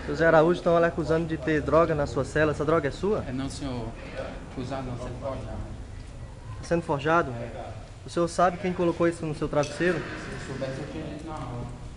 José Araújo estão lhe acusando de ter droga na sua cela. Essa droga é sua? É não, senhor. Acusado não, sendo forjado. Sendo forjado? O senhor sabe quem colocou isso no seu travesseiro? Se eu soubesse, eu tinha dito na rua.